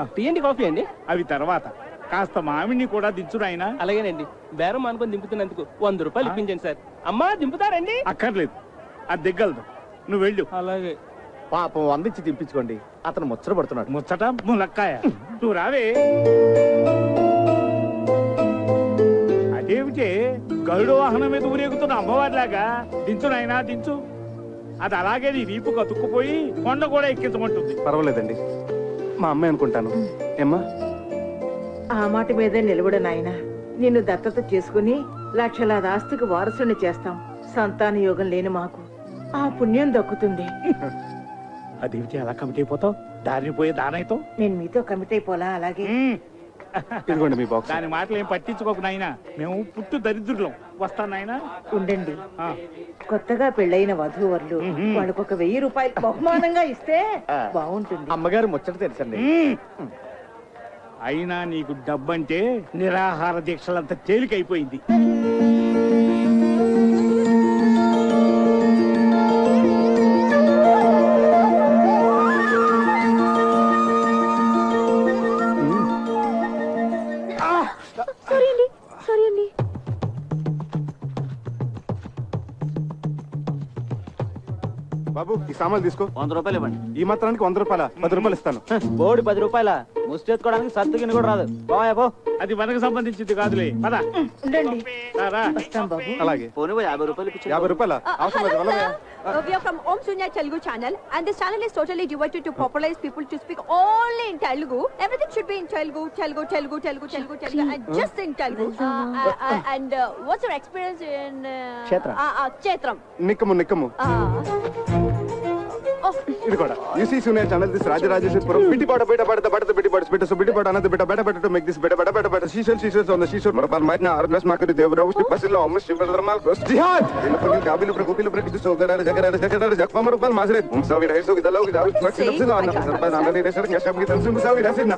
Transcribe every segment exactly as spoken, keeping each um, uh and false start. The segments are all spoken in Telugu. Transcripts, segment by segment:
టీ అండి కాఫీ అండి? అవి తర్వాత కాస్త మామిడిని కూడా దించు నాయనా. అలాగేనండి. బేరం అనుకుని దింపుతున్నందుకు వంద రూపాయలు ఇప్పించండి సార్. అమ్మా దింపుతారండి? అక్కర్లేదు, అది దిగ్గలదు, నువ్వు వెళ్ళు. అలాగే. పాపం వందించి దింపించుకోండి, అతను ముచ్చట పడుతున్నాడు. ముచ్చట ములక్కాయ, నువ్వు రావే. అదేమిటే గరుడు వాహనం మీద ఊరేగుతున్న అమ్మవారిలాగా దించు నాయనా దించు. అది అలాగే నీ వీపు కతుక్కుపోయి కొండ కూడా ఎక్కించమంటుంది. పర్వాలేదండి, మా అమ్మాయి అనుకుంటాను. ఏమ్మా? ఆ మాట మీదే నిలబడు నాయనా. నిన్ను దత్తత చేసుకుని లక్షలాది ఆస్తికి వారసుని చేస్తాం. సంతాన యోగం లేని మాకు ఆ పుణ్యం దక్కుతుంది. అదేమిటి అలా కమిటీ అయిపోతావు? దారిని పోయే దానైతో నేను మీతో కమిట్ అయిపోలా. అలాగే ఇదిగోండి మీ బాక్స్. దాని మాటలు ఏం పట్టించుకోకు నాయనా, మేము పుట్టు దరిద్రులం. వస్తాను నాయనా. ఉండండి, కొత్తగా పెళ్ళైన వధూవరులు వాళ్ళకు ఒక వెయ్యి రూపాయలు బహుమానంగా ఇస్తే బాగుంటుంది. అమ్మగారు ముచ్చట తెలుసండి. అయినా నీకు డబ్బంటే నిరాహార దీక్షలంతా తేలికైపోయింది. సారీ అండి, సారీ అండి. బాబు ఈ సామాన్లు తీసుకో. వంద రూపాయలు ఇవ్వండి. ఈ మాత్రానికి వంద రూపాయల పది రూపాయలు ఇస్తాను. బోడి పది రూపాయల ముష్టెత్తుకోవడానికి సత్తు గిన్నె కూడా రాదు. పో. అది మనకు సంబంధించింది కాదులే, పద. ఉండండి, వస్తాం బాబు. అలాగే. పోనీ యాభై రూపాయలు యాభై రూపాయల అవసరం లేదు. వల్లవే. Uh, we are from Om Sunya Telugu channel, and this channel is totally devoted to popularize people to speak only in Telugu. Everything should be in Telugu, Telugu, Telugu, Telugu, Telugu, Telugu, and just in Telugu. Uh, uh, uh, and uh, what's your experience in uh, Kshetram? Uh, uh, Kshetram. నిక్కము నిక్కము. Oh. ఇది కూడా యూసీ సూనియర్ ఛానల్ దిస్ రాజరాజేశ్వరం బిటి పాట బయట పడత పడత బిటి పాట బిట సో బిటి పాట అన్నది బిట బయట పడట మేక్ దిస్ బిట బయట బయట బయట శీషల్ శీషల్ ఆన్ ద శీషల్ మర పర్ మైనా ఆర్గ్రెస్ మాకరి దేవరావు స్టిపసిల్ ఆమ్ శివల్ రమాల్ జిహాద్ ఇన్ పుని కాబిల్ ప్రకోపిల్ ప్రకిస్ సో గర జగర జగర జక్మర పల్ మాజరే ముసావి రైసో గిదలో గిదావు ప్రకిస్ సో ఆన్ సర్పస్ ఆన్ ద రేసర్ యశబ్ గిదల్ సు ముసావి రైసర్ నా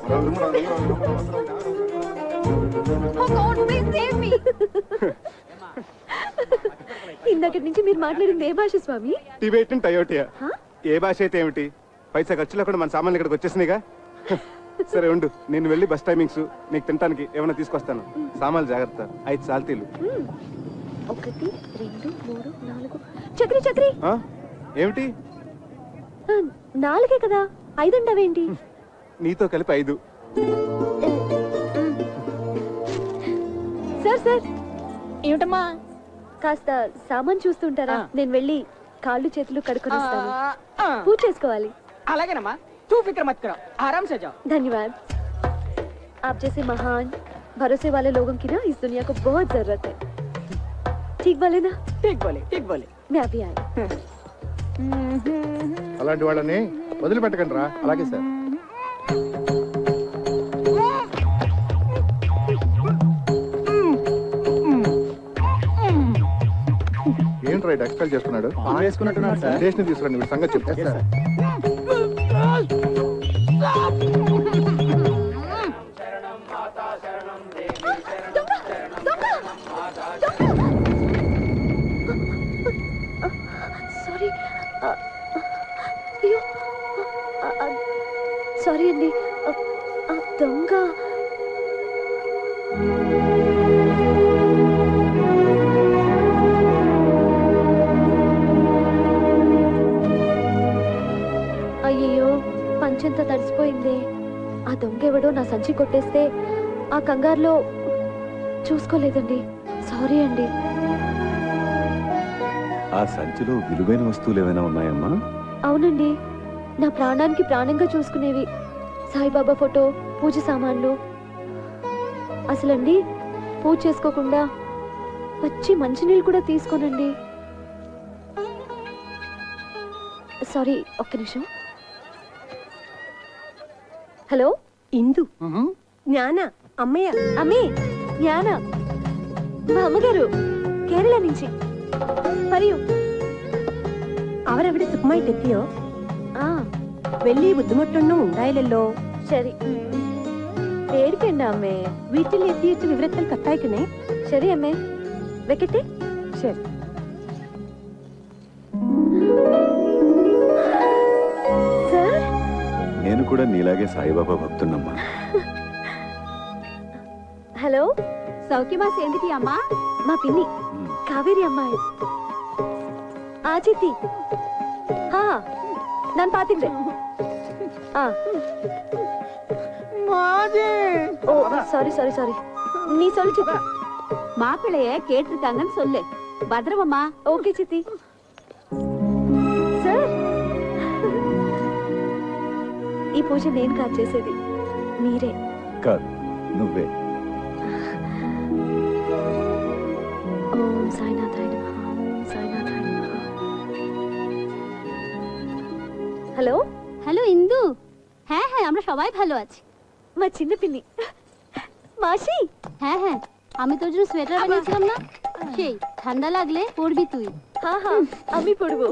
Oh God, please save me. ఇందాక నుంచి మీరు మాట్లాడింది ఏ భాష స్వామి? టిబెటన్ టయోటియా. ఏ భాష అయితే ఏమిటి, పైసా ఖర్చు లేకుండా మన సామాన్లు ఇక్కడికి వచ్చేసినాయిగా. సరే ఉండు, నేను వెళ్ళి బస్ టైమింగ్స్ నీకు తినడానికి ఏమైనా తీసుకొస్తాను. సామాన్లు జాగ్రత్త. ఐదు సాల్తీలు. ఒకటి రెండు మూడు నాలుగు. చక్రి చక్రి ఏమిటి? నాలుగే కదా, ఐదు అంటావేంటి? నీతో కలిపి ఐదు. Sir sir. ఏమిటమ్మా? కాస్త సామాన్ చూస్తుంటారా? నేను వెళ్ళి కాళ్ళు చేతులు కడుక్కొని వస్తాను. పూజ చేసుకోవాలి. అలాగేనమ్మా, తూ ఫిక్ర్ మత్ కరో, ఆరామ్ సే జాओ. धन्यवाद. आप जैसे महान भरोसे वाले लोगों की ना इस दुनिया को बहुत जरूरत है. ठीक बोले ना? ठीक बोले, ठीक बोले. मैं अभी आई. అలాంటి వాళ్ళని వదిలిపెట్టకండి రా. అలాగే సార్. ఏంట్రా ఎక్స్పెల్ చేస్తున్నాడు? వేసుకున్నట్టున్నాడు సార్. స్టేషన్ తీసుకురండి, మీ సంగతి చెప్తా సార్. సారీ అయ్యో సారీ అండి. దొంగ అయ్యో పంచెంత తడిసిపోయింది. ఆ దొంగ ఎవడో నా సంచి కొట్టేస్తే ఆ కంగారులో చూసుకోలేదండి. సారీ అండి. ఆ సంచిలో విలువైన వస్తువులు ఏమైనా ఉన్నాయమ్మా? అవునండి, నా ప్రాణానికి ప్రాణంగా చూసుకునేవి. సాయిబాబా ఫోటో, పూజ సామాన్లు. అసలండి పూజ చేసుకోకుండా వచ్చి మంచినీళ్ళు కూడా తీసుకోనండి. సారీ, ఒక్క నిమిషం. హలో, ఇందు జ్ఞాన అమ్మయ్య. అమ్మే జ్ఞాన, మా అమ్మగారు കേരള నుంచి. പറയൂ. അവരവിടെ സുഖമായിട്ടെത്തിയോ? ആ, വലിയ ബുദ്ധിമുട്ടൊന്നും ഉണ്ടായില്ലല്ലോ? ശരി. പേടിക്കണ്ട അമ്മേ. വീട്ടിൽ എത്തിയിട്ട് വിവരത്തിൽ കത്തയക്കണേ. ശരി അമ്മേ, വെക്കട്ടെ. ശരി. సార్, నేను కూడా కూడా నీలాగే సాయిబాబా భక్తున్నమ్మా. హలో, సౌఖ్యమా సేందిటి అమ్మా? మా పిన్ని కావేరి అమ్మాయి. ఆ చిత్తి ನಾನು ಪಾತಿದ್ದೆ. ஓ சாரி சாரி சாரி நீ சொல்லு சித்தி. மாப்பிள்ளைய கேட்டிருக்காங்கன்னு சொல்லு. பத்ரவம்மா. ஓகே சித்தி. సార్, ఈ పూజ నేను కాదు చేసేది, మీరే. కాదు, నువ్వే. ఓం సాయినాథాయ నమః, సాయినాథాయ నమః. Hello hello Indu. হ্যাঁ হ্যাঁ আমরা সবাই ভালো আছি। মা চিন্ন পিন্নি। মাসি। হ্যাঁ হ্যাঁ আমি তোর জন্য সোয়েটার বানিয়েছিলাম না, সেই ঠান্ডা লাগলে পরবি তুই। হ্যাঁ হ্যাঁ আমি পরবো।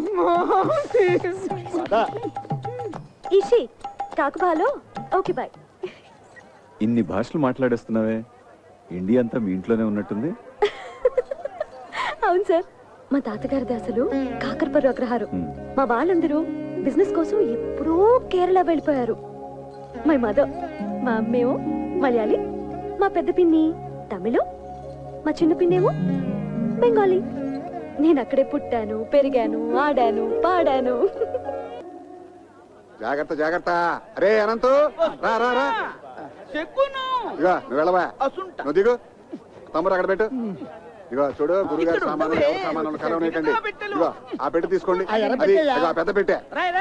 ఇషి కాకు భాలో. Okay bye. ఇన్ని భాషలు మాట్లాడేస్తున్నావే, ఇండియా అంతా మీ ఇంట్లోనే ఉన్నట్టుంది. అవును సార్, మా తాతగారిది అసలు కాకరపర్రు అగ్రహారం. మా వాళ్ళందరూ బిజినెస్ కోసం ఎప్పుడో కేరళ వెళ్ళిపోయారు. మై మదర్, మా అమ్మేమో మలయాళీ, మా పెద్ద పిన్ని తమిళం, మా చిన్న పిన్నేమో బెంగాలీ. నేను అక్కడే పుట్టాను, పెరిగాను, ఆడాను, పాడాను. జాగ్రత్త జాగ్రత్త. అరే అనంతు, రా రా రా. ఇగో నువ్వు వెళ్ళవా, నువ్వు దిగు. తమ్ముడు అక్కడ పెట్టు. ఇగో చూడు, గురుగారి సామాను ఎవరి సామాను కలవనీయకండి. ఇగో ఆ పెట్టి తీసుకోండి. అది ఇగో ఆ పెద్ద పెట్టే.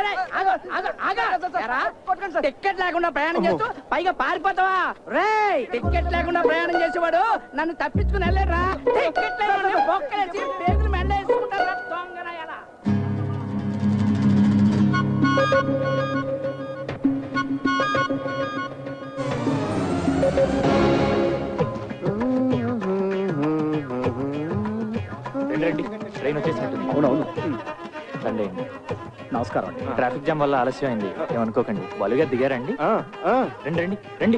టికెట్ లేకుండా ప్రయాణం చేస్తూ పైగా పారిపోతావా? రే, టికెట్ లేకుండా ప్రయాణం చేసేవాడు నన్ను తప్పించుకుని వెళ్ళారా? టికెట్ లేకుండా బొక్కలేసి పేగులు మెల్ల వేసుకుంటారా? దొంగరాయాలా? రండి, ట్రైన్ వచ్చేసినట్టుంది. అవునవును. రండి. నమస్కారం. ట్రాఫిక్ జామ్ వల్ల ఆలస్యం అయింది, ఏమనుకోకండి. బాలు గారు దిగారండి? రండి రండి రండి.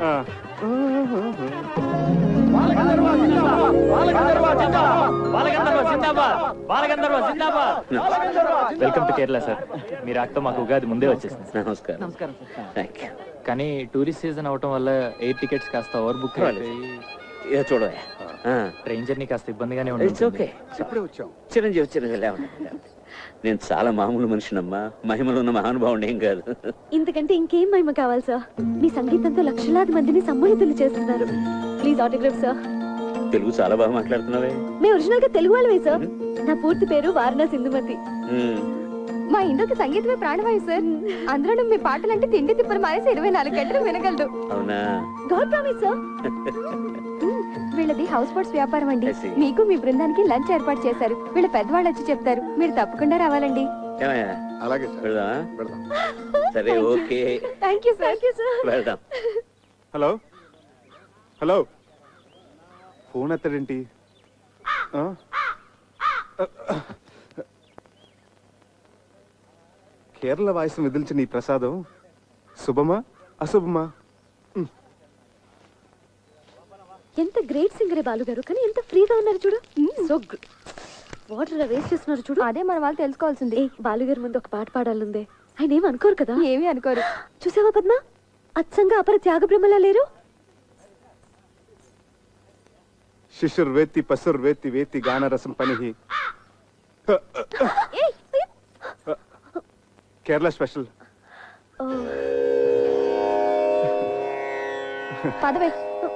Welcome to Kerala sir. మీరు ఆక్తో మాకు ఉగాది ముందే వచ్చేసింది. నమస్కారం. నమస్కారం సార్. కానీ టూరిస్ట్ సీజన్ అవటం వల్ల ఎయిర్ టికెట్స్ కాస్త ఓవర్ బుక్ అయిపోయి చూడవే, ట్రైన్ జర్నీ కాస్త ఇబ్బందిగానే ఇట్స్ ఉంటుంది. ఓకే. ఇప్పుడే వచ్చాం. చిరంజీవి చిరంజీవి లేవండి. నేను చాలా మామూలు మనిషినమ్మా, మహిమలో ఉన్న మహానుభావుడు ఏం కాదు. ఇంతకంటే ఇంకేం మహిమ కావాలి సార్? మీ సంగీతంతో లక్షలాది మందిని సమ్మోహితులు చేస్తున్నారు. Please autograph sir. తెలుగు చాలా బాగా మాట్లాడుతున్నావే. మేము ఒరిజినల్ గా తెలుగు వాళ్ళమే సార్. నా పూర్తి పేరు వారణాసి ఇందుమతి. మా ఇందుకి సంగీతమే ప్రాణవాయు సార్. అందులో మీ పాటలంటే తిండి తిప్పలు మానేసి ఇరవై నాలుగు గంటలు వినగలదు. అవునా? God promise sir. వీళ్ళది హౌస్ బోట్స్ వ్యాపారం అండి. మీకు మీ బృందానికి లంచ్ ఏర్పాటు చేశారు. వీళ్ళ పెద్దవాళ్ళు వచ్చి చెప్తారు, మీరు తప్పకుండా రావాలండి. అలాగే వెళ్దామా? సరే ఓకే. Thank you sir. వెళ్దాం. హలో హలో, ఫోన్ ఎత్తడేంటి? కేరళ వాయిస్ విదిల్చిన ఈ ప్రసాదం శుభమా అశుభమా? ఎంత గ్రేట్ సింగరే బాలు గారు, కానీ ఎంత ఫ్రీగా ఉన్నారు చూడు. So good. వాటర్ వేస్ట్ చేస్తున్నారు చూడు. అదే మన వాళ్ళు తెలుసుకోవాల్సింది. బాలు గారి ముందు ఒక పాట పాడాలందే. ఆయన ఏమి అనుకోరు కదా? ఏమీ అనుకోరు. చూసావా పద్మ, అచ్చంగా అపర త్యాగ బ్రహ్మలా లేరు. శిశుర్ వేత్తి పసుర్ వేత్తి వేత్తి గాన రసం పనిహి. కేరళ స్పెషల్. పదవే.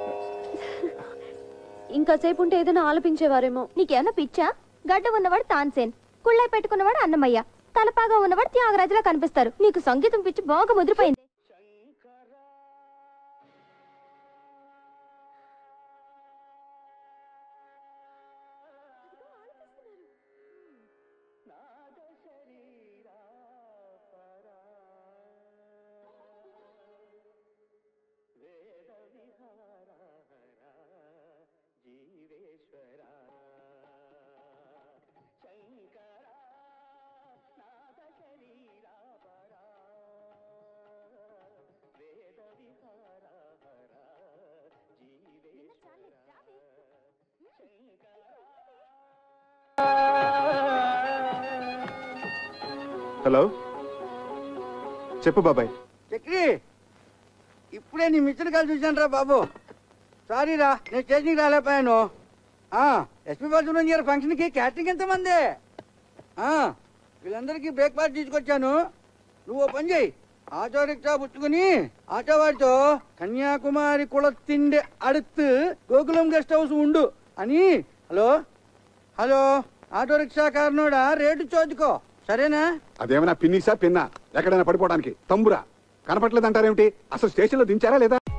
ఇంకా సేపు ఉంటే ఏదైనా ఆలపించేవారేమో. నీకేమన్నా పిచ్చా? గడ్డ ఉన్నవాడు తాన్సేన్, కుళ్ళై పెట్టుకున్నవాడు అన్నమయ్య, తలపాగా ఉన్నవాడు త్యాగరాజులా కనిపిస్తారు. నీకు సంగీతం పిచ్చి బాగా ముదిరిపోయింది. హలో, చెప్పు బాబాయ్. చక్రి, ఇప్పుడే నీ మిచ్చడి కాలు చూశాను రా బాబు. సారీ రా, నేను స్టేషన్కి రాలేకపోయాను. ఎస్పీ బాలసుబ్రహ్మణ్యం గారి ఫంక్షన్కి క్యాటరింగ్ ఎంతమంది? వీళ్ళందరికీ బ్రేక్ఫాస్ట్ తీసుకొచ్చాను. నువ్వు ఓ పని చేయి, ఆటో రిక్షా పుచ్చుకుని ఆటో వాడితో కన్యాకుమారి కుళత్తిండి అడుత్తు గోకులం గెస్ట్ హౌస్ ఉండు అని. హలో హలో ఆటో రిక్షా కారణోడా రేటు చోదుకో, సరేనా? అదేమైనా పిన్నిసా పిన్నా ఎక్కడైనా పడిపోవడానికి తంబురా కనపట్లేదంటారేమిటి? అసలు స్టేషన్ లో దించారా లేదా?